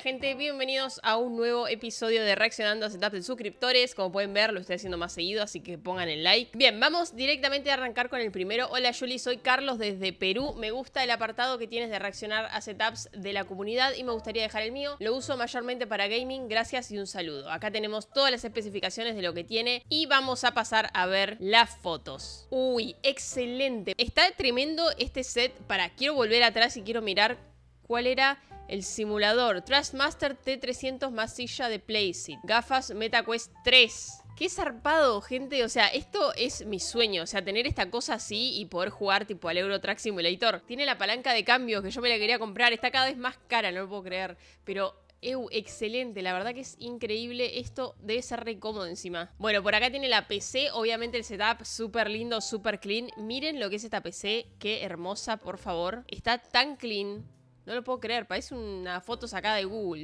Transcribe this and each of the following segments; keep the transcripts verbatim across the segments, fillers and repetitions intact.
gente, bienvenidos a un nuevo episodio de Reaccionando a Setups de suscriptores. Como pueden ver, lo estoy haciendo más seguido, así que pongan el like. Bien, vamos directamente a arrancar con el primero. Hola Juli, soy Carlos desde Perú. Me gusta el apartado que tienes de reaccionar a setups de la comunidad y me gustaría dejar el mío. Lo uso mayormente para gaming, gracias y un saludo. Acá tenemos todas las especificaciones de lo que tiene y vamos a pasar a ver las fotos. Uy, excelente. Está tremendo este set. Para, quiero volver atrás y quiero mirar cuál era... El simulador, Trustmaster T trescientos más silla de Placeit. Gafas MetaQuest tres. Qué zarpado, gente. O sea, esto es mi sueño. O sea, tener esta cosa así y poder jugar tipo al Euro Truck Simulator. Tiene la palanca de cambios que yo me la quería comprar. Está cada vez más cara, no lo puedo creer. Pero... Ew, excelente, la verdad que es increíble. Esto debe ser re cómodo encima. Bueno, por acá tiene la P C. Obviamente el setup súper lindo, súper clean. Miren lo que es esta P C. Qué hermosa, por favor. Está tan clean. No lo puedo creer, parece una foto sacada de Google.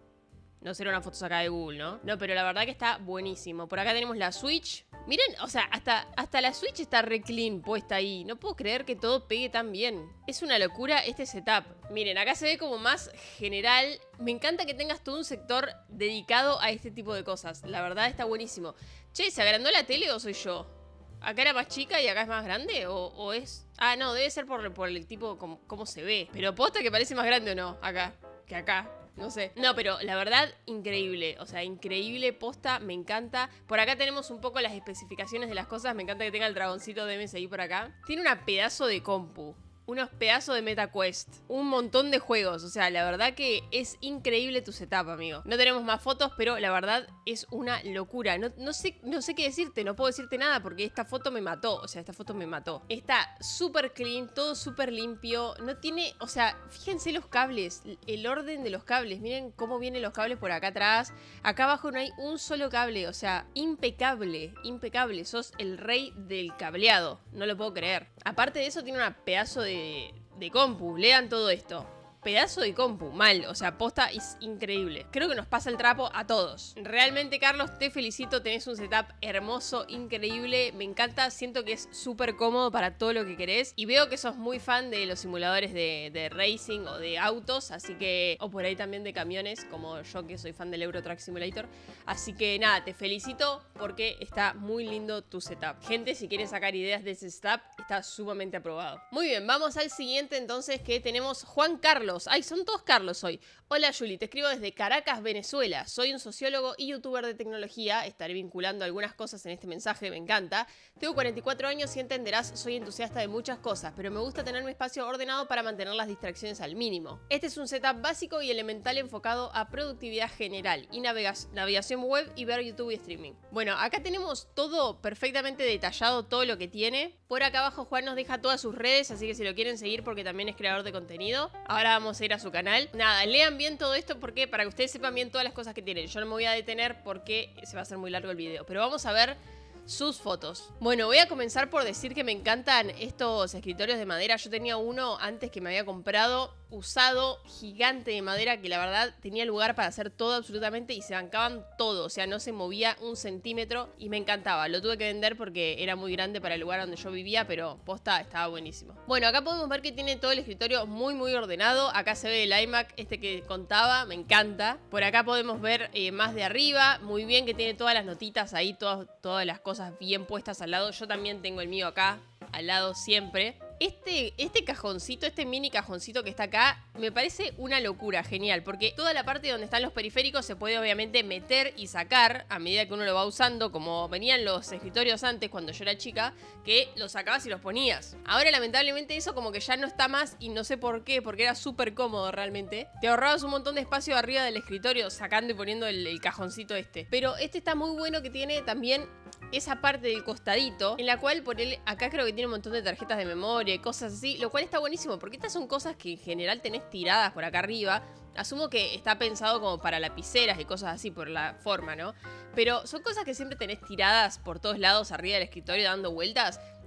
No será una foto sacada de Google, ¿no? No, pero la verdad que está buenísimo. Por acá tenemos la Switch. Miren, o sea, hasta, hasta la Switch está re clean puesta ahí. No puedo creer que todo pegue tan bien. Es una locura este setup. Miren, acá se ve como más general. Me encanta que tengas todo un sector dedicado a este tipo de cosas. La verdad está buenísimo. Che, ¿se agrandó la tele o soy yo? ¿Acá era más chica y acá es más grande? ¿O, o es...? Ah, no, debe ser por, por el tipo, como, cómo se ve. Pero posta que parece más grande o no, acá, que acá. No sé. No, pero la verdad, increíble. O sea, increíble, posta, me encanta. Por acá tenemos un poco las especificaciones de las cosas. Me encanta que tenga el dragoncito de M S I por acá. Tiene una pedazo de compu. Unos pedazos de MetaQuest. Un montón de juegos. O sea, la verdad que es increíble tu setup, amigo. No tenemos más fotos, pero la verdad es una locura. No, no, sé, no sé qué decirte. No puedo decirte nada porque esta foto me mató. O sea, esta foto me mató. Está súper clean. Todo súper limpio. No tiene... O sea, fíjense los cables. El orden de los cables. Miren cómo vienen los cables por acá atrás. Acá abajo no hay un solo cable. O sea, impecable. Impecable. Sos el rey del cableado. No lo puedo creer. Aparte de eso, tiene una pedazo de... De, de compu, lean todo esto. Pedazo de compu, mal, o sea, posta es increíble. Creo que nos pasa el trapo a todos. Realmente, Carlos, te felicito, tenés un setup hermoso, increíble, me encanta, siento que es súper cómodo para todo lo que querés. Y veo que sos muy fan de los simuladores de, de racing o de autos, así que... O por ahí también de camiones, como yo que soy fan del Euro Truck Simulator. Así que nada, te felicito porque está muy lindo tu setup. Gente, si quieren sacar ideas de ese setup, está sumamente aprobado. Muy bien, vamos al siguiente entonces, que tenemos Juan Carlos. Ay, son todos Carlos hoy. Hola Juli, te escribo desde Caracas, Venezuela. Soy un sociólogo y youtuber de tecnología. Estaré vinculando algunas cosas en este mensaje, me encanta. Tengo cuarenta y cuatro años y entenderás, soy entusiasta de muchas cosas, pero me gusta tener mi espacio ordenado para mantener las distracciones al mínimo. Este es un setup básico y elemental enfocado a productividad general y navegación web y ver YouTube y streaming. Bueno, acá tenemos todo perfectamente detallado, todo lo que tiene. Por acá abajo Juan nos deja todas sus redes, así que si lo quieren seguir porque también es creador de contenido. Ahora vamos a ir a su canal. Nada, lean bien todo esto porque para que ustedes sepan bien todas las cosas que tienen. Yo no me voy a detener porque se va a hacer muy largo el video. Pero vamos a ver sus fotos. Bueno, voy a comenzar por decir que me encantan estos escritorios de madera. Yo tenía uno antes que me había comprado, usado, gigante de madera, que la verdad tenía lugar para hacer todo absolutamente y se bancaban todo. O sea, no se movía un centímetro y me encantaba. Lo tuve que vender porque era muy grande para el lugar donde yo vivía, pero posta, estaba buenísimo. Bueno, acá podemos ver que tiene todo el escritorio muy muy ordenado. Acá se ve el iMac, este que contaba, me encanta. Por acá podemos ver eh, más de arriba, muy bien, que tiene todas las notitas ahí, todas, todas las cosas bien puestas al lado. Yo también tengo el mío acá, al lado siempre. Este, este cajoncito, este mini cajoncito que está acá, me parece una locura, genial. Porque toda la parte donde están los periféricos se puede obviamente meter y sacar a medida que uno lo va usando, como venían los escritorios antes cuando yo era chica, que los sacabas y los ponías. Ahora lamentablemente eso como que ya no está más y no sé por qué, porque era súper cómodo realmente. Te ahorrabas un montón de espacio arriba del escritorio sacando y poniendo el, el cajoncito este. Pero este está muy bueno, que tiene también esa parte del costadito, en la cual por él, acá creo que tiene un montón de tarjetas de memoria y cosas así, lo cual está buenísimo, porque estas son cosas que en general tenés tiradas por acá arriba. Asumo que está pensado como para lapiceras y cosas así por la forma, ¿no? Pero son cosas que siempre tenés tiradas por todos lados arriba del escritorio dando vueltas.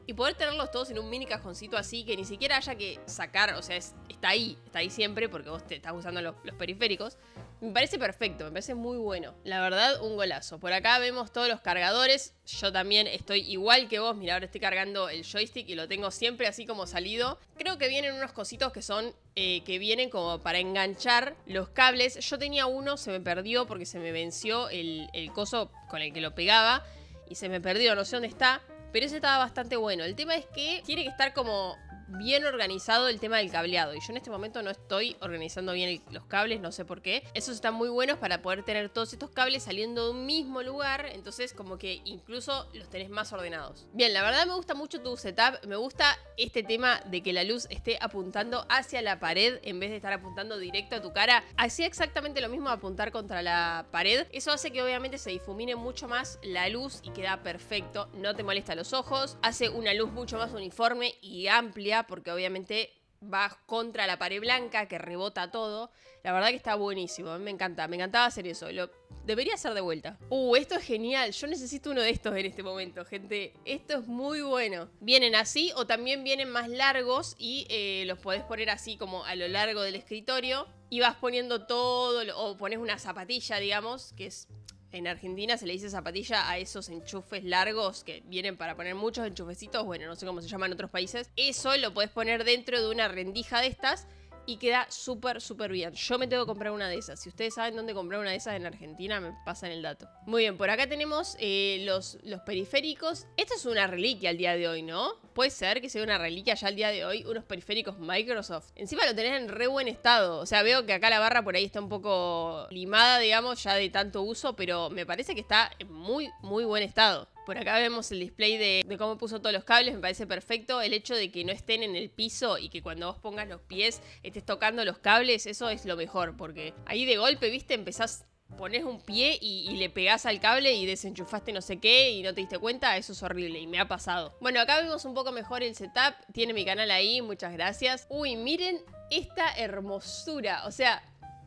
y poder tenerlos todos en un mini cajoncito así, que ni siquiera haya que sacar, o sea, es, está ahí, está ahí siempre porque vos te estás usando los, los periféricos. Me parece perfecto, me parece muy bueno. La verdad, un golazo. Por acá vemos todos los cargadores. Yo también estoy igual que vos. Mira, ahora estoy cargando el joystick y lo tengo siempre así como salido. Creo que vienen unos cositos que son, eh, que vienen como para enganchar los cables. Yo tenía uno, se me perdió porque se me venció el, el coso con el que lo pegaba. Y se me perdió, no sé dónde está. Pero ese estaba bastante bueno. El tema es que tiene que estar como bien organizado el tema del cableado. Y yo en este momento no estoy organizando bien el, los cables, no sé por qué. Esos están muy buenos para poder tener todos estos cables saliendo de un mismo lugar. Entonces como que incluso los tenés más ordenados. Bien, la verdad me gusta mucho tu setup. Me gusta este tema de que la luz esté apuntando hacia la pared en vez de estar apuntando directo a tu cara. Hacía exactamente lo mismo apuntar contra la pared. Eso hace que obviamente se difumine mucho más la luz y queda perfecto. No te molesta los ojos. Hace una luz mucho más uniforme y amplia, porque obviamente va contra la pared blanca que rebota todo. La verdad que está buenísimo, a mí me encanta, me encantaba hacer eso. Lo debería hacer de vuelta. Uh, esto es genial, yo necesito uno de estos en este momento, gente. Esto es muy bueno. Vienen así o también vienen más largos y eh, los podés poner así como a lo largo del escritorio y vas poniendo todo, o pones una zapatilla, digamos, que es... En Argentina se le dice zapatilla a esos enchufes largos que vienen para poner muchos enchufecitos. Bueno, no sé cómo se llama en otros países. Eso lo podés poner dentro de una rendija de estas y queda súper, súper bien. Yo me tengo que comprar una de esas. Si ustedes saben dónde comprar una de esas en Argentina, me pasan el dato. Muy bien, por acá tenemos eh, los, los periféricos. Esto es una reliquia al día de hoy, ¿no? Puede ser que sea una reliquia ya al día de hoy. Unos periféricos Microsoft. Encima lo tenés en re buen estado. O sea, veo que acá la barra por ahí está un poco limada, digamos, ya de tanto uso. Pero me parece que está en muy, muy buen estado. Por acá vemos el display de, de cómo puso todos los cables, me parece perfecto. El hecho de que no estén en el piso y que cuando vos pongas los pies estés tocando los cables, eso es lo mejor. Porque ahí de golpe, viste, empezás, ponés un pie y, y le pegás al cable y desenchufaste no sé qué y no te diste cuenta. Eso es horrible y me ha pasado. Bueno, acá vemos un poco mejor el setup. Tiene mi canal ahí, muchas gracias. Uy, miren esta hermosura. O sea...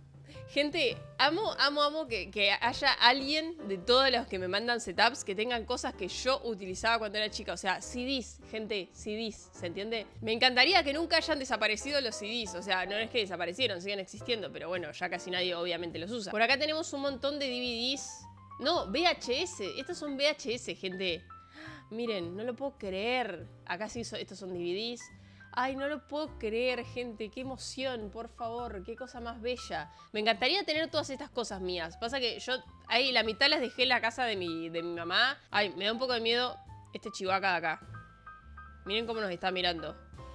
Gente, amo, amo, amo que, que haya alguien de todos los que me mandan setups que tengan cosas que yo utilizaba cuando era chica. O sea, C Ds, gente, C Ds, ¿se entiende? Me encantaría que nunca hayan desaparecido los C Ds. O sea, no es que desaparecieron, siguen existiendo, pero bueno, ya casi nadie obviamente los usa. Por acá tenemos un montón de D V Ds. No, V H S. Estos son V H S, gente. Miren, no lo puedo creer. Acá sí, estos son D V Ds. Ay, no lo puedo creer, gente. Qué emoción, por favor. Qué cosa más bella. Me encantaría tener todas estas cosas mías. Pasa que yo, ahí la mitad las dejé en la casa de mi, de mi mamá. Ay, me da un poco de miedo este chihuahua de acá. Miren cómo nos está mirando.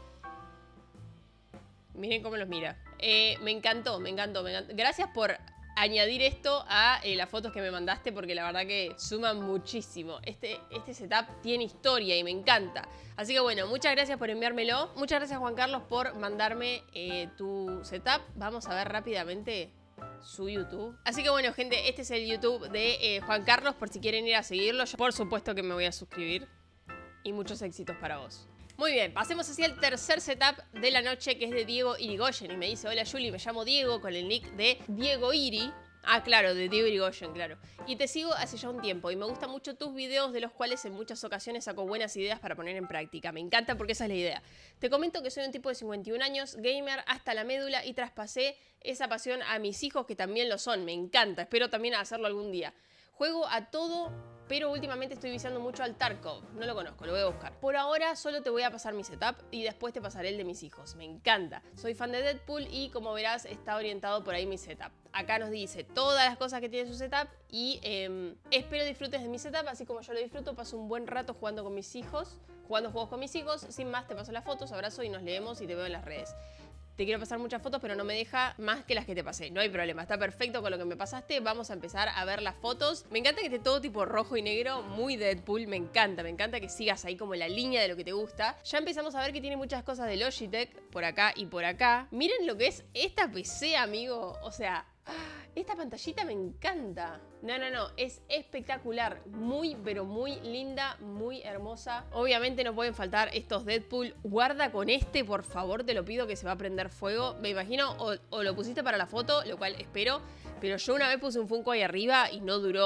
Miren cómo los mira. Eh, me encantó, me encantó, me encantó. Gracias por añadir esto a eh, las fotos que me mandaste, porque la verdad que suman muchísimo. Este, este setup tiene historia y me encanta. Así que bueno, muchas gracias por enviármelo. Muchas gracias, Juan Carlos, por mandarme eh, tu setup. Vamos a ver rápidamente su YouTube. Así que bueno, gente, este es el YouTube de eh, Juan Carlos, por si quieren ir a seguirlo. Yo por supuesto que me voy a suscribir. Y muchos éxitos para vos. Muy bien, pasemos hacia el tercer setup de la noche, que es de Diego Irigoyen. Y me dice, hola Juli, me llamo Diego, con el nick de Diego Iri. Ah, claro, de Diego Irigoyen, claro. Y te sigo hace ya un tiempo y me gustan mucho tus videos, de los cuales en muchas ocasiones saco buenas ideas para poner en práctica. Me encanta porque esa es la idea. Te comento que soy un tipo de cincuenta y un años, gamer hasta la médula, y traspasé esa pasión a mis hijos, que también lo son. Me encanta, espero también hacerlo algún día. Juego a todo, pero últimamente estoy viciando mucho al Tarkov. No lo conozco, lo voy a buscar. Por ahora solo te voy a pasar mi setup y después te pasaré el de mis hijos. Me encanta. Soy fan de Deadpool y, como verás, está orientado por ahí mi setup. Acá nos dice todas las cosas que tiene su setup y eh, espero disfrutes de mi setup, así como yo lo disfruto. Paso un buen rato jugando con mis hijos, jugando juegos con mis hijos. Sin más, te paso las fotos, abrazo y nos leemos y te veo en las redes. Te quiero pasar muchas fotos, pero no me deja más que las que te pasé. No hay problema, está perfecto con lo que me pasaste. Vamos a empezar a ver las fotos. Me encanta que esté todo tipo rojo y negro, muy Deadpool. Me encanta, me encanta que sigas ahí como la línea de lo que te gusta. Ya empezamos a ver que tiene muchas cosas de Logitech por acá y por acá. Miren lo que es esta P C, amigo. O sea... esta pantallita me encanta. No, no, no, es espectacular. Muy, pero muy linda, muy hermosa. Obviamente no pueden faltar estos Deadpool. Guarda con este, por favor, te lo pido, que se va a prender fuego. Me imagino, o, o lo pusiste para la foto, lo cual espero. Pero yo una vez puse un Funko ahí arriba y no duró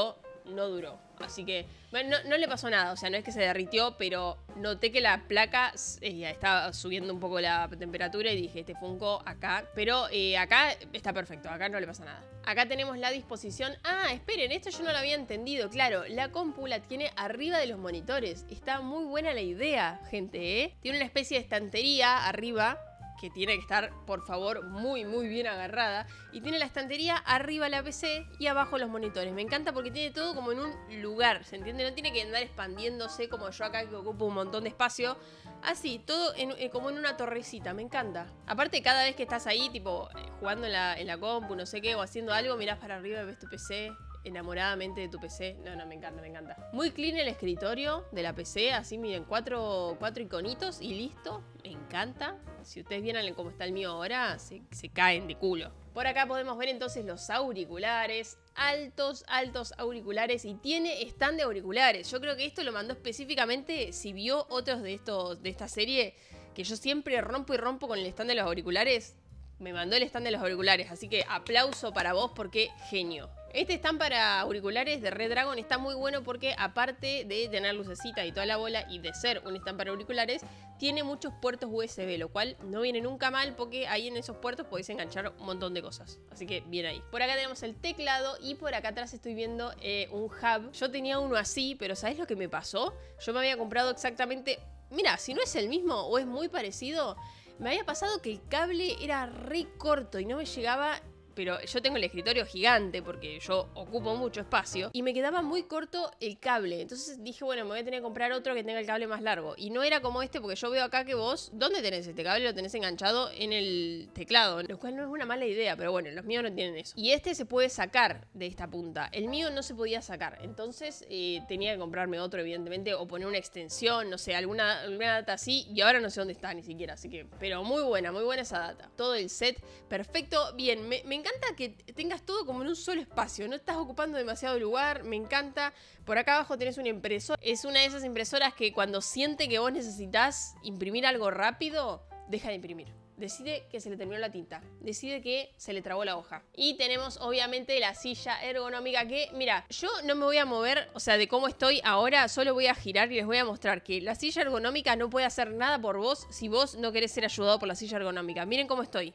no duró. Así que bueno, no, no le pasó nada, o sea, no es que se derritió, pero noté que la placa eh, estaba subiendo un poco la temperatura y dije, este Funko acá, pero eh, acá está perfecto, acá no le pasa nada. Acá tenemos la disposición. Ah, esperen, esto yo no lo había entendido. Claro, la compu la tiene arriba de los monitores. Está muy buena la idea, gente, ¿eh? Tiene una especie de estantería arriba que tiene que estar, por favor, muy, muy bien agarrada. Y tiene la estantería arriba la P C y abajo los monitores. Me encanta porque tiene todo como en un lugar, ¿se entiende? No tiene que andar expandiéndose como yo acá que ocupo un montón de espacio. Así, todo en, eh, como en una torrecita, me encanta. Aparte, cada vez que estás ahí, tipo, eh, jugando en la, en la compu, no sé qué, o haciendo algo, mirás para arriba y ves tu P C. Enamoradamente de tu P C. No, no, me encanta, me encanta. Muy clean el escritorio de la P C. Así, miren, cuatro, cuatro iconitos y listo. Me encanta. Si ustedes vieran cómo está el mío ahora, se, se caen de culo. Por acá podemos ver entonces los auriculares. Altos, altos auriculares. Y tiene stand de auriculares. Yo creo que esto lo mandó específicamente. Si vio otros de estos de esta serie, que yo siempre rompo y rompo con el stand de los auriculares, me mandó el stand de los auriculares. Así que aplauso para vos porque genio. Este stand para auriculares de Red Dragon está muy bueno porque aparte de tener lucecitas y toda la bola y de ser un stand para auriculares, tiene muchos puertos U S B, lo cual no viene nunca mal porque ahí en esos puertos podéis enganchar un montón de cosas. Así que bien ahí. Por acá tenemos el teclado y por acá atrás estoy viendo eh, un hub. Yo tenía uno así, pero ¿sabés lo que me pasó? Yo me había comprado exactamente... Mira, si no es el mismo o es muy parecido, me había pasado que el cable era re corto y no me llegaba... Pero yo tengo el escritorio gigante porque yo ocupo mucho espacio y me quedaba muy corto el cable. Entonces dije, bueno, me voy a tener que comprar otro que tenga el cable más largo. Y no era como este porque yo veo acá que vos, ¿dónde tenés este cable? Lo tenés enganchado en el teclado, lo cual no es una mala idea, pero bueno, los míos no tienen eso. Y este se puede sacar de esta punta. El mío no se podía sacar. Entonces eh, tenía que comprarme otro, evidentemente, o poner una extensión, no sé, alguna, alguna data así. Y ahora no sé dónde está ni siquiera, así que... Pero muy buena, muy buena esa data. Todo el set, perfecto. Bien, me, me encanta que tengas todo como en un solo espacio, no estás ocupando demasiado lugar, me encanta. Por acá abajo tenés una impresora, es una de esas impresoras que cuando siente que vos necesitas imprimir algo rápido, deja de imprimir. Decide que se le terminó la tinta, decide que se le trabó la hoja. Y tenemos obviamente la silla ergonómica que, mira, yo no me voy a mover, o sea, de cómo estoy ahora, solo voy a girar y les voy a mostrar que la silla ergonómica no puede hacer nada por vos si vos no querés ser ayudado por la silla ergonómica. Miren cómo estoy.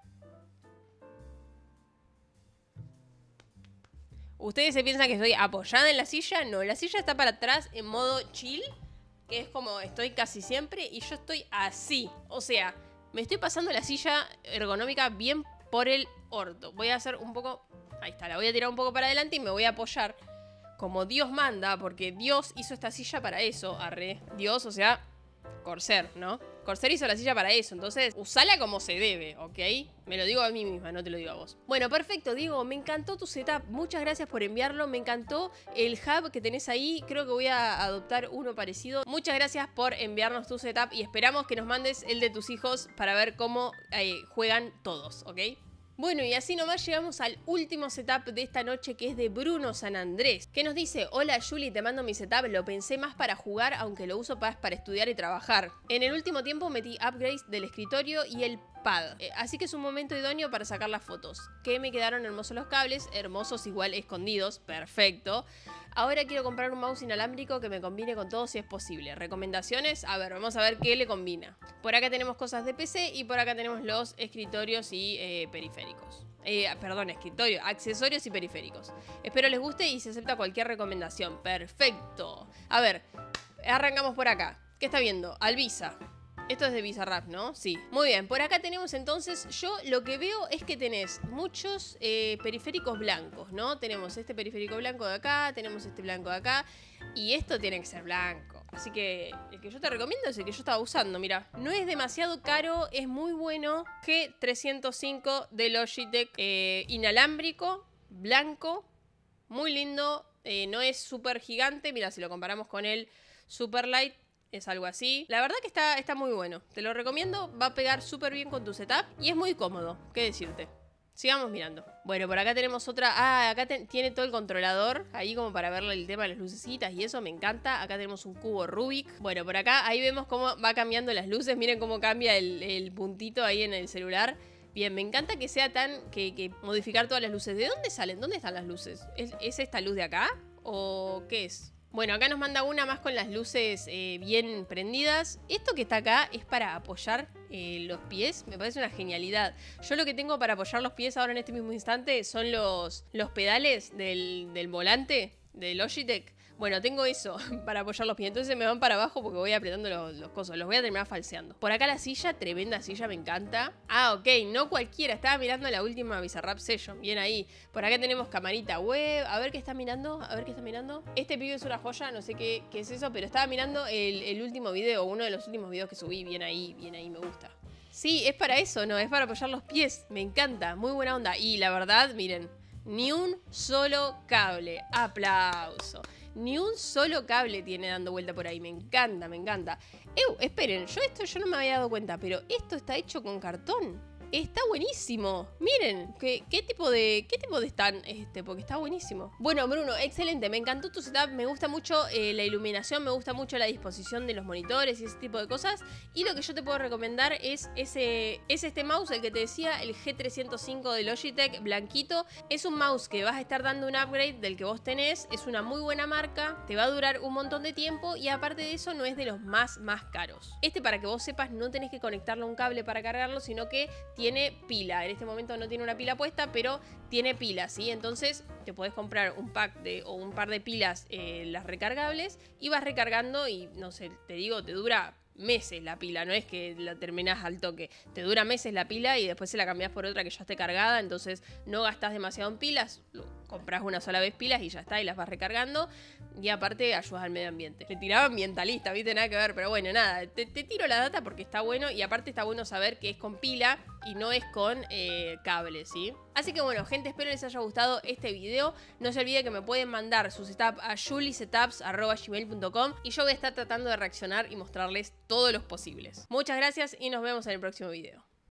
¿Ustedes se piensan que estoy apoyada en la silla? No, la silla está para atrás en modo chill, que es como estoy casi siempre, y yo estoy así. O sea, me estoy pasando la silla ergonómica bien por el orto. Voy a hacer un poco... Ahí está, la voy a tirar un poco para adelante y me voy a apoyar como Dios manda, porque Dios hizo esta silla para eso, arre. Dios, o sea, Corsair, ¿no? Corsair hizo la silla para eso, entonces usala como se debe, ¿ok? Me lo digo a mí misma, no te lo digo a vos. Bueno, perfecto, Diego, me encantó tu setup, muchas gracias por enviarlo, me encantó el hub que tenés ahí, creo que voy a adoptar uno parecido. Muchas gracias por enviarnos tu setup y esperamos que nos mandes el de tus hijos para ver cómo eh, juegan todos, ¿ok? Bueno, y así nomás llegamos al último setup de esta noche, que es de Bruno San Andrés, que nos dice: hola Juli, te mando mi setup, lo pensé más para jugar, aunque lo uso más para estudiar y trabajar. En el último tiempo metí upgrades del escritorio y el pad, eh, así que es un momento idóneo para sacar las fotos. Que me quedaron hermosos los cables, hermosos igual escondidos, perfecto. Ahora quiero comprar un mouse inalámbrico que me combine con todo si es posible. ¿Recomendaciones? A ver, vamos a ver qué le combina. Por acá tenemos cosas de P C y por acá tenemos los escritorios y eh, periféricos. Eh, perdón, escritorio, accesorios y periféricos. Espero les guste y se acepta cualquier recomendación. Perfecto. A ver, arrancamos por acá. ¿Qué está viendo? Alvisa. Esto es de Bizarrap, ¿no? Sí. Muy bien, por acá tenemos entonces, yo lo que veo es que tenés muchos eh, periféricos blancos, ¿no? Tenemos este periférico blanco de acá, tenemos este blanco de acá, y esto tiene que ser blanco. Así que el que yo te recomiendo es el que yo estaba usando, mira. No es demasiado caro, es muy bueno. G trescientos cinco de Logitech, eh, inalámbrico, blanco, muy lindo, eh, no es súper gigante, mira, si lo comparamos con el Superlight, es algo así. La verdad que está, está muy bueno. Te lo recomiendo. Va a pegar súper bien con tu setup. Y es muy cómodo. ¿Qué decirte? Sigamos mirando. Bueno, por acá tenemos otra... Ah, acá te... tiene todo el controlador. Ahí como para verle el tema de las lucecitas y eso. Me encanta. Acá tenemos un cubo Rubik. Bueno, por acá ahí vemos cómo va cambiando las luces. Miren cómo cambia el, el puntito ahí en el celular. Bien, me encanta que sea tan... Que, que modificar todas las luces. ¿De dónde salen? ¿Dónde están las luces? ¿Es, ¿Es esta luz de acá? ¿O qué es? Bueno, acá nos manda una más con las luces eh, bien prendidas. Esto que está acá es para apoyar eh, los pies. Me parece una genialidad. Yo lo que tengo para apoyar los pies ahora en este mismo instante son los, los pedales del, del volante de Logitech. Bueno, tengo eso para apoyar los pies. Entonces me van para abajo porque voy apretando los, los cosos. Los voy a terminar falseando. Por acá la silla, tremenda silla, me encanta. Ah, ok, no cualquiera. Estaba mirando la última Bizarrap Session. Bien ahí. Por acá tenemos camarita web. A ver qué está mirando. A ver qué está mirando. Este pibe es una joya. No sé qué, qué es eso. Pero estaba mirando el, el último video. Uno de los últimos videos que subí. Bien ahí, bien ahí, me gusta. Sí, es para eso, ¿no? Es para apoyar los pies. Me encanta. Muy buena onda. Y la verdad, miren. Ni un solo cable. Aplauso. Ni un solo cable tiene dando vuelta por ahí. Me encanta, me encanta. ¡Ew! Esperen, yo esto yo no me había dado cuenta, pero esto está hecho con cartón. Está buenísimo. Miren, ¿qué, qué tipo de qué tipo de stand este? Porque está buenísimo. Bueno, Bruno, excelente. Me encantó tu setup. Me gusta mucho eh, la iluminación. Me gusta mucho la disposición de los monitores y ese tipo de cosas. Y lo que yo te puedo recomendar es ese es este mouse, el que te decía, el G trescientos cinco de Logitech, blanquito. Es un mouse que vas a estar dando un upgrade del que vos tenés. Es una muy buena marca. Te va a durar un montón de tiempo. Y aparte de eso, no es de los más, más caros. Este, para que vos sepas, no tenés que conectarlo a un cable para cargarlo, sino que tiene pila. En este momento no tiene una pila puesta, pero tiene pila, ¿sí? Entonces te podés comprar un pack de, o un par de pilas, eh, las recargables, y vas recargando y, no sé, te digo, te dura meses la pila, no es que la terminás al toque. Te dura meses la pila y después se la cambiás por otra que ya esté cargada, entonces no gastás demasiado en pilas, comprás una sola vez pilas y ya está, y las vas recargando. Y aparte ayudas al medio ambiente. Te tiraba ambientalista, viste, nada que ver, pero bueno, nada, te, te tiro la data porque está bueno. Y aparte está bueno saber que es con pila y no es con eh, cable, ¿sí? Así que bueno, gente, espero les haya gustado este video. No se olvide que me pueden mandar su setup a julisetups arroba gmail punto com y yo voy a estar tratando de reaccionar y mostrarles todos los posibles. Muchas gracias y nos vemos en el próximo video.